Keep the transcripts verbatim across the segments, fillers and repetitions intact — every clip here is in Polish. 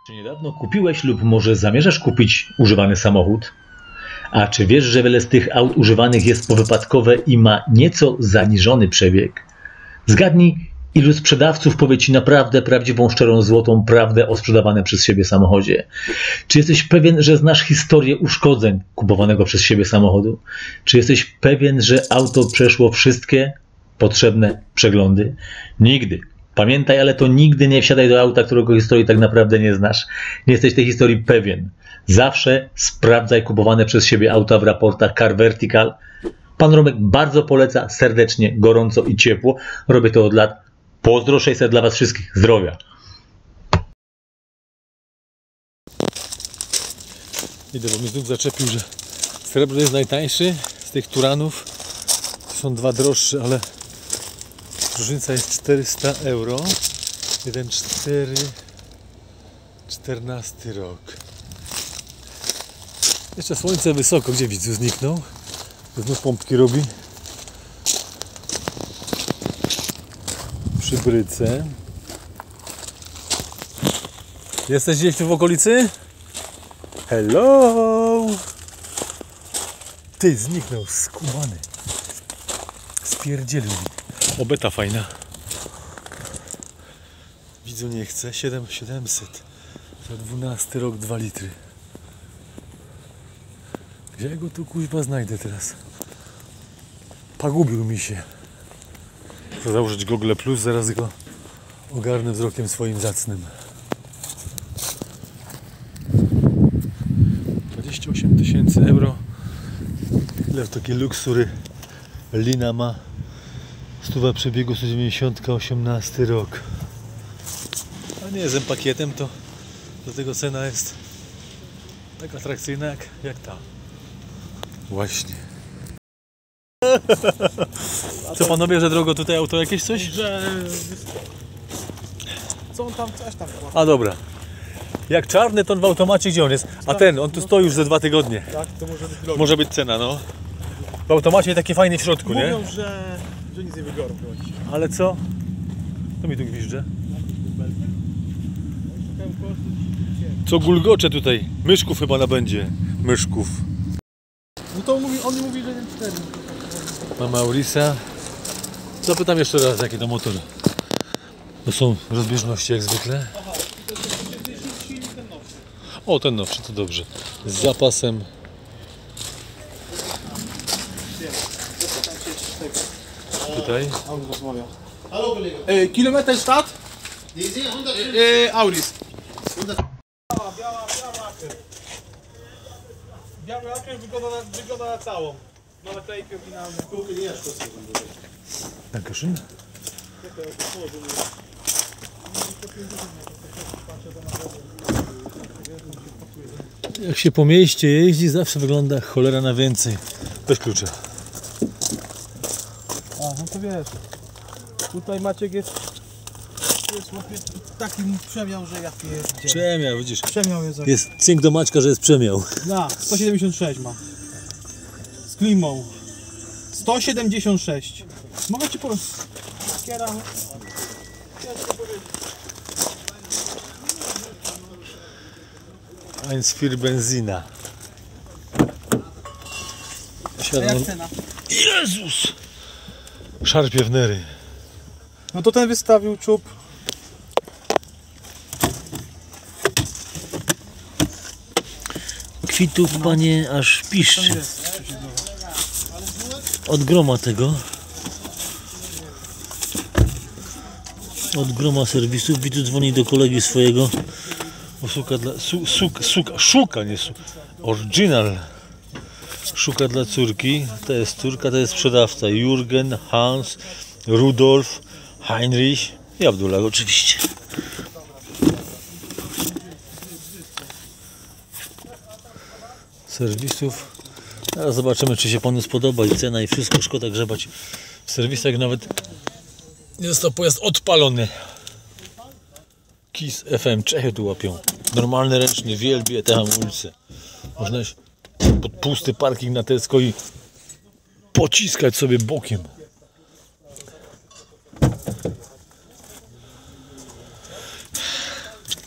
Czy niedawno kupiłeś lub może zamierzasz kupić używany samochód? A czy wiesz, że wiele z tych aut używanych jest powypadkowe i ma nieco zaniżony przebieg? Zgadnij, ilu sprzedawców powie Ci naprawdę prawdziwą, szczerą, złotą prawdę o sprzedawanym przez siebie samochodzie? Czy jesteś pewien, że znasz historię uszkodzeń kupowanego przez siebie samochodu? Czy jesteś pewien, że auto przeszło wszystkie potrzebne przeglądy? Nigdy. Pamiętaj, ale to nigdy nie wsiadaj do auta, którego historii tak naprawdę nie znasz. Nie jesteś tej historii pewien. Zawsze sprawdzaj kupowane przez siebie auta w raportach Car Vertical. Pan Romek bardzo poleca, serdecznie, gorąco i ciepło. Robię to od lat. Pozdro sześćset dla Was wszystkich. Zdrowia. Idę, bo mnie znów zaczepił, że srebro jest najtańszy z tych Turanów. Są dwa droższe, ale różnica jest czterysta euro. jeden cztery czternasty rok. Jeszcze słońce wysoko. Gdzie widzu zniknął? Znów pompki robi. Przy bryce. Jesteś gdzieś tu w okolicy? Hello! Ty, zniknął, skumany. Spierdzielił. Obeta fajna. Widzu nie chce. siedem siedemset. Za dwunasty rok, dwa litry. Gdzie ja go tu kuźba znajdę teraz? Pogubił mi się. Chcę założyć Google Plus, zaraz go ogarnę wzrokiem swoim zacnym. dwadzieścia osiem tysięcy euro. Ile w takie luksury Lina ma? Stuwa przebiegu sto dziewięćdziesiąt, osiemnasty rok. A nie, z pakietem to do tego cena jest tak atrakcyjna jak, jak ta. Właśnie. Co panowie, że drogo tutaj auto jakieś coś? Że... Co on tam, coś tam płaci. A dobra. Jak czarny, to on w automacie gdzie on jest? A ten, on tu stoi już ze dwa tygodnie. Tak, to może być drogo. Może być cena, no. W automacie takie fajne w środku, nie? Mówią, że, że nic nie wybiorą. Ale co? To mi tu gwizdże. Co gulgocze tutaj? Myszków chyba nabędzie. Myszków. No to on mówi, on mówi, że nie cztery. Mamy Aurisa. Zapytam jeszcze raz, jaki to motor. To są rozbieżności jak zwykle. O, ten nowszy, to dobrze. Z zapasem. Tutaj. Auris rozmawia. E, kilometr start? E, Auris. Biała, biała, biała lakier. Biały lakier wygląda na, wygląda na całą. No naklejkę oryginalną. Dankeschön. Jak się po mieście jeździ, zawsze wygląda cholera na więcej. Bez klucza. A, no to wiesz. Tutaj Maciek jest, jest taki przemiał, że ja pierdzielę. Przemiał, widzisz. Przemiał jest. Jest cynk do Maćka, że jest przemiał. Na, sto siedemdziesiąt sześć ma. Z klimą. sto siedemdziesiąt sześć. Mogę ci powiedzieć. Kieram. eins vier benzina. A Siadam. jak cena? Jezus! Szarpie w nery. No to ten wystawił czub. Kwitów, panie, aż piszczy. Od groma tego. Od groma serwisów. Widzę, dzwoni do kolegi swojego. Szuka dla... Su, suka, suka, szuka, nie su, Original. Szuka dla córki. To jest córka, to jest sprzedawca. Jürgen, Hans, Rudolf, Heinrich i Abdullah oczywiście. Serwisów. Teraz zobaczymy, czy się panu spodoba i cena i wszystko. Szkoda grzebać w serwisach, nawet jest to pojazd odpalony. Kiss F M, Czechy tu łapią. Normalny ręczny, wielbię te hamulce. Można iść pod pusty parking na Tesco i pociskać sobie bokiem.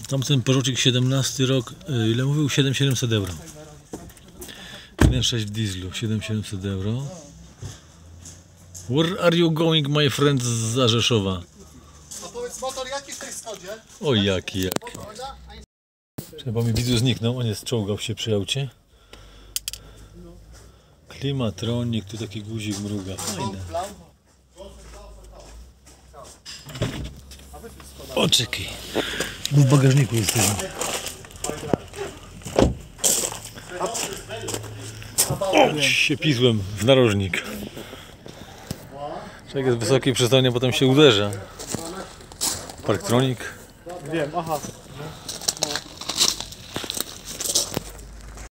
Tamten Peugeotik siedemnasty rok, y, ile mówił? siedem tysięcy siedemset euro. jeden przecinek sześć w dieslu, siedem tysięcy siedemset euro. Where are you going, my friend z Rzeszowa? A powiedz, motor jaki w tej Skodzie? O jaki, jaki. Bo mi widzu zniknął, on jest, czołgał się przy aucie. Klimatronik, tu taki guzik mruga, fajne. Oczeki. W bagażniku jesteśmy. O, się pisłem w narożnik. Człowiek jest wysoki, przystanie, potem się uderza. Parktronik. Wiem, aha.